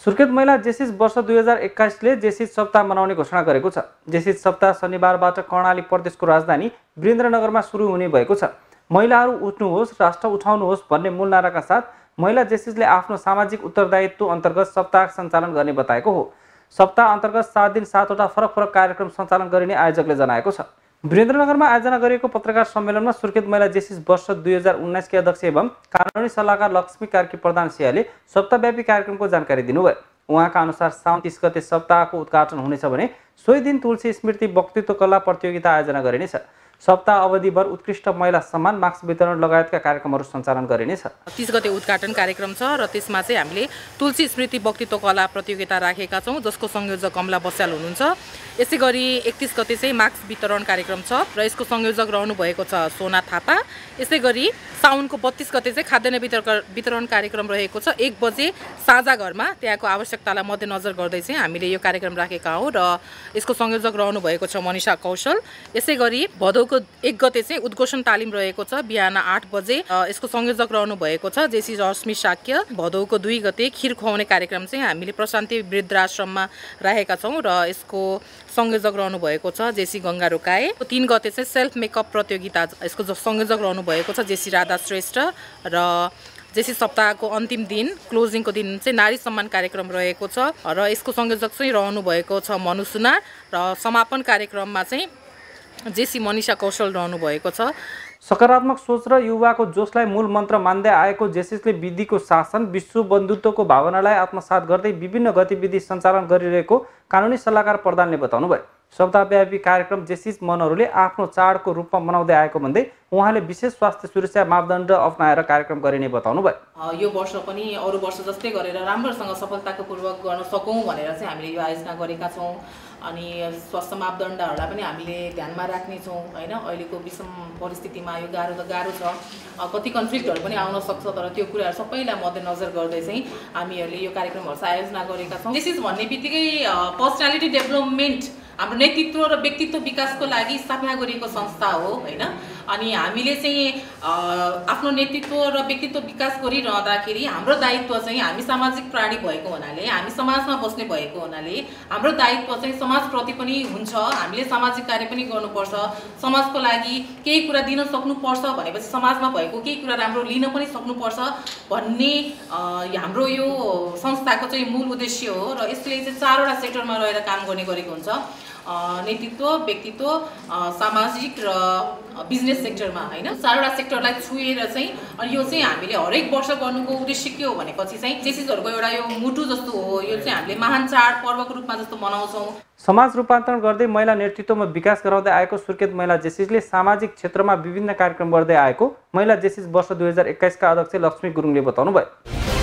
सुर्खेत महिला जेसिस वर्ष 2021 ले जेसिस सप्ताह मनाउने घोषणा गरेको छ। जेसिस सप्ताह शनिबारबाट कर्णाली प्रदेशको राजधानी वीरेन्द्रनगरमा सुरु हुने भएको छ। महिलाहरू उठ्नुहोस्, राष्ट्र उठाउनुहोस् भन्ने मूल नाराका साथ महिला जेसिसले आफ्नो सामाजिक उत्तरदायित्व अन्तर्गत सप्ताह सञ्चालन गर्ने बताएको हो। सप्ताह अन्तर्गत 7 दिन 7 वटा फरक फरक कार्यक्रम सञ्चालन गरिने आयोजकले जनाएको छ। वीरेन्द्रनगरमा आयोजना गरिएको पत्रकार सम्मेलनमा सुर्खेत महिला जेसिस वर्ष 2019 के अध्यक्ष एवं कानुनी सल्लाहकार लक्ष्मी कार्की प्रधान सिंहले सप्ताहव्यापी कार्यक्रमको जानकारी दिनुभयो। उहाँका अनुसार साउन 30 गते सप्ताहको उद्घाटन हुनेछ भने सोही दिन तुलसी स्मृति वक्तृत्व कला प्रतियोगिता आयोजना गरिनेछ। सप्ताह अवधिभर उत्कृष्ट महिला सम्मान, मार्क्स वितरण लगायतका कार्यक्रमहरू सञ्चालन गरिनेछ। 30 गते उद्घाटन कार्यक्रम छ र त्यसमा चाहिँ हामीले तुलसी स्मृति वक्तृत्व कला प्रतियोगिता राखेका छौँ, जसको संयोजक कमला बस्याल हुनुहुन्छ। यसै गरी 31 गते चाहिँ मार्क्स वितरण कार्यक्रम छ र यसको संयोजक रहनु भएको छ सोना थापा। यसै गरी साउनको 32 गते चाहिँ खाद्यान्न वितरण कार्यक्रम रहेको छ। 1 बजे साझा घरमा त्यहाँको आवश्यकतालाई मध्यनजर गर्दै चाहिँ हामीले यो कार्यक्रम राखेका हौँ र यसको संयोजक रहनु भएको छ मनिषा कौशल। यसै गरी भदौको 1 गते चाहिँ उद्घोषण तालिम रहेको छ बिहान 8 बजे। यसको संयोजक रहनु भएको छ जेसी रश्मि शाक्य। भदौको 2 गते खिर खुवाउने कार्यक्रम चाहिँ हामीले प्रशान्ति वृद्धाश्रममा राखेका छौँ र यसको संयोजक रहनु भएको छ जेसी गङ्गा रोकाए। 3 गते चाहिँ सेल्फ मेकअप प्रतियोगिता, यसको संयोजक रहनु भएको छ जेसी राधा श्रेष्ठ र जेसी सप्ताहको अन्तिम दिन क्लोजिङको दिन चाहिँ नारी सम्मान कार्यक्रम रहेको छ र यसको संयोजक चाहिँ रहनु भएको छ मनु सुनार र समापन कार्यक्रममा चाहिँ जेसी मनिषा कौशल रहनु भएको छ। सकारात्मक सोच र युवाको जोशलाई मूल मन्त्र मान्दै आएको जेसिसले विधिको शासन, विश्व बन्धुत्वको भावनालाई आत्मसात गर्दै विभिन्न गतिविधि सञ्चालन गरिरहेको कानुनी सल्लाहकार प्रधानले बताउनुभयो। सप्ताहव्यापी कार्यक्रम जेसिस मनहरूले आफ्नो चाडको रूपमा मनाउँदै आएको भन्दै उहाँले विशेष स्वास्थ्य सुरक्षा मापदण्ड अपनाएर कार्यक्रम गरिने बताउनुभयो। यो वर्ष पनि अरू वर्ष जस्तै गरेर राम्रोसँग सफलतापूर्वक गर्न सकौँ भनेर चाहिँ हामीले यो आयोजना गरेका छौँ। अनि स्वास्थ्य मापदण्डहरूलाई पनि हामीले ध्यानमा राख्नेछौँ होइन। अहिलेको विषम परिस्थितिमा यो गाह्रो छ, कति कन्फ्लिक्टहरू पनि आउन सक्छ, तर त्यो कुराहरू सबैलाई मध्यनजर गर्दै चाहिँ हामीहरूले यो कार्यक्रमहरू चाहिँ आयोजना गरेका छौँ। जेसिस भन्ने बित्तिकै पर्सनालिटी डेभलपमेन्ट, हाम्रो नेतृत्व र व्यक्तित्व विकासको लागि स्थापना गरिएको संस्था हो होइन। अनि हामीले चाहिँ आफ्नो नेतृत्व र व्यक्तित्व विकास गरिरहँदाखेरि हाम्रो दायित्व चाहिँ, हामी सामाजिक प्राणी भएको हुनाले, हामी समाजमा बस्ने भएको हुनाले हाम्रो दायित्व चाहिँ समाजप्रति पनि हुन्छ। हामीले सामाजिक कार्य पनि गर्नुपर्छ, समाजको लागि केही कुरा दिन सक्नुपर्छ भनेपछि समाजमा भएको केही कुरा राम्रो लिन पनि सक्नुपर्छ भन्ने हाम्रो यो संस्थाको चाहिँ मूल उद्देश्य हो। र यसले चाहिँ 4वटा सेक्टरमा रहेर काम गर्ने गरेको हुन्छ, नेतृत्व, व्यक्तित्व, सामाजिक र बिजनेस सेक्टरमा होइन। 4वटा सेक्टरलाई छुएर चाहिँ अनि यो चाहिँ हामीले हरेक वर्ष गर्नुको उद्देश्य के हो भनेपछि चाहिँ जेसिसहरूको एउटा यो मुटु जस्तो हो। यो चाहिँ हामीले महान चाड पर्वको रूपमा जस्तो मनाउँछौँ। समाज रूपान्तरण गर्दै महिला नेतृत्वमा विकास गराउँदै आएको सुर्खेत महिला जेसिसले सामाजिक क्षेत्रमा विभिन्न कार्यक्रम गर्दै आएको महिला जेसिस वर्ष 2021 का अध्यक्ष लक्ष्मी गुरुङले बताउनुभयो।